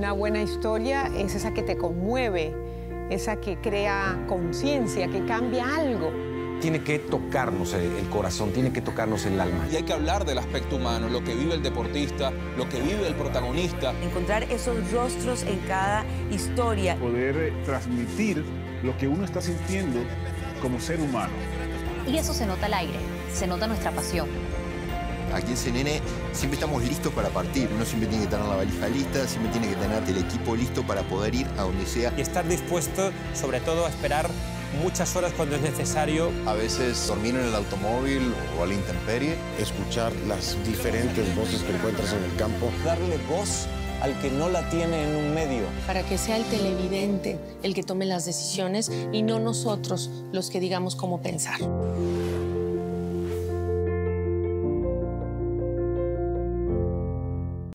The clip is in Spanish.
Una buena historia es esa que te conmueve, esa que crea conciencia, que cambia algo. Tiene que tocarnos el corazón, tiene que tocarnos el alma. Y hay que hablar del aspecto humano, lo que vive el deportista, lo que vive el protagonista. Encontrar esos rostros en cada historia. Poder transmitir lo que uno está sintiendo como ser humano. Y eso se nota al aire, se nota nuestra pasión. Aquí en CNN siempre estamos listos para partir. Uno siempre tiene que tener la valija lista, siempre tiene que tener el equipo listo para poder ir a donde sea. Y estar dispuesto, sobre todo, a esperar muchas horas cuando es necesario. A veces dormir en el automóvil o a la intemperie. Escuchar las diferentes voces que encuentras en el campo. Darle voz al que no la tiene en un medio. Para que sea el televidente el que tome las decisiones y no nosotros los que digamos cómo pensar.